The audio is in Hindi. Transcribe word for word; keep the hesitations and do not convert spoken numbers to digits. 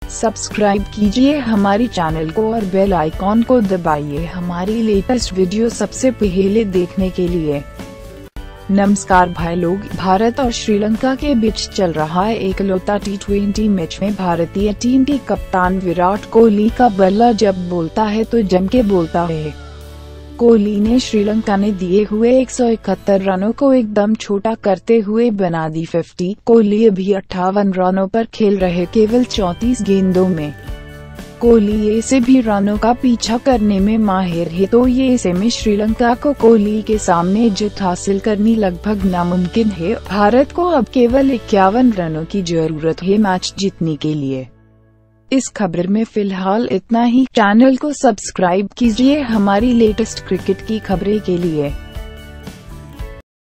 सब्सक्राइब कीजिए हमारी चैनल को और बेल आइकॉन को दबाइए हमारी लेटेस्ट वीडियो सबसे पहले देखने के लिए। नमस्कार भाई लोग, भारत और श्रीलंका के बीच चल रहा है एकलौता टी ट्वेंटी मैच में भारतीय टीम के कप्तान विराट कोहली का बल्ला जब बोलता है तो जम के बोलता है। कोहली ने श्रीलंका ने दिए हुए एक सौ इकहत्तर रनों को एकदम छोटा करते हुए बना दी पचास। कोहली अभी अट्ठावन रनों पर खेल रहे केवल चौंतीस गेंदों में। कोहली ऐसे भी रनों का पीछा करने में माहिर है, तो ये ऐसे में श्रीलंका को कोहली के सामने जीत हासिल करनी लगभग नामुमकिन है। भारत को अब केवल इक्यावन रनों की जरूरत है मैच जीतने के लिए। इस खबर में फिलहाल इतना ही। चैनल को सब्सक्राइब कीजिए हमारी लेटेस्ट क्रिकेट की खबरें के लिए।